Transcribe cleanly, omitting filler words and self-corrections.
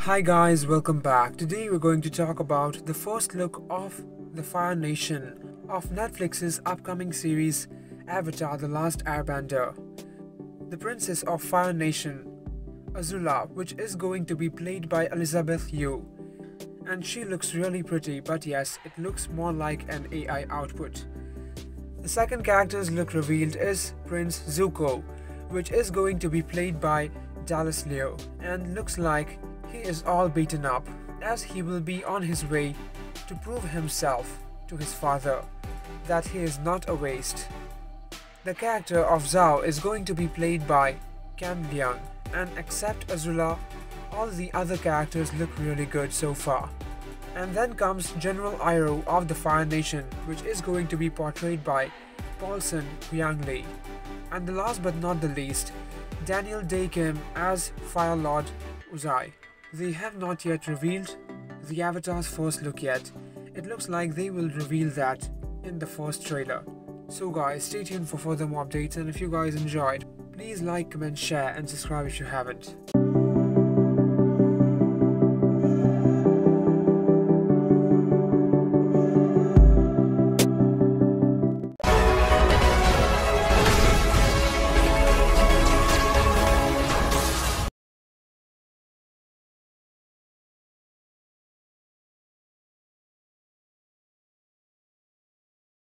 Hi guys, welcome back. Today we're going to talk about the first look of the Fire Nation of Netflix's upcoming series Avatar: The Last Airbender. The Princess of Fire Nation, Azula, which is going to be played by Elizabeth Yu. And she looks really pretty, but yes, it looks more like an AI output. The second character's look revealed is Prince Zuko, which is going to be played by Dallas Liu, and looks like he is all beaten up, as he will be on his way to prove himself to his father that he is not a waste. The character of Zhao is going to be played by Cam Leung, and except Azula, all the other characters look really good so far. And then comes General Iroh of the Fire Nation, which is going to be portrayed by Paulson Huyang-Lee. And the last but not the least, Daniel Dae Kim as Fire Lord Ozai. They have not yet revealed the Avatar's first look yet. It looks like they will reveal that in the first trailer. So guys, stay tuned for further more updates, and if you guys enjoyed, please like, comment, share and subscribe if you haven't.